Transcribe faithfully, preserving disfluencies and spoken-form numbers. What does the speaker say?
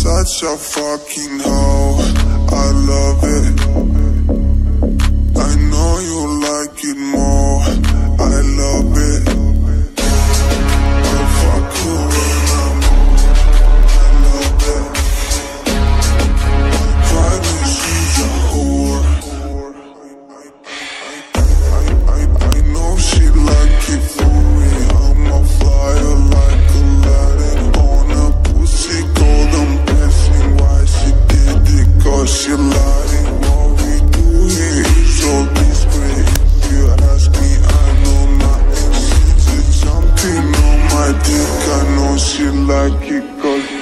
such a fucking hoe, I love it. I know you like it more, I love it. I fuck you when I'm on, I love it. I cry when she's a whore. I, I, I know she like it for me, I'm a flyer like Aladdin on a pussy golden blessing. Why she did it? Cause she lying. What we do here is so discreet. If you ask me, I know nothing. She's jumping on my dick, I know she like it cause